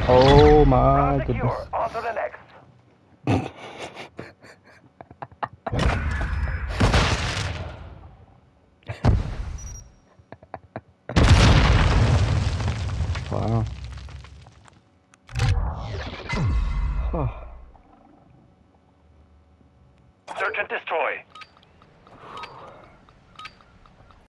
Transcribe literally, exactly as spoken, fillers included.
Oh my Ground goodness. secure. On to the next. Wow. Search and destroy.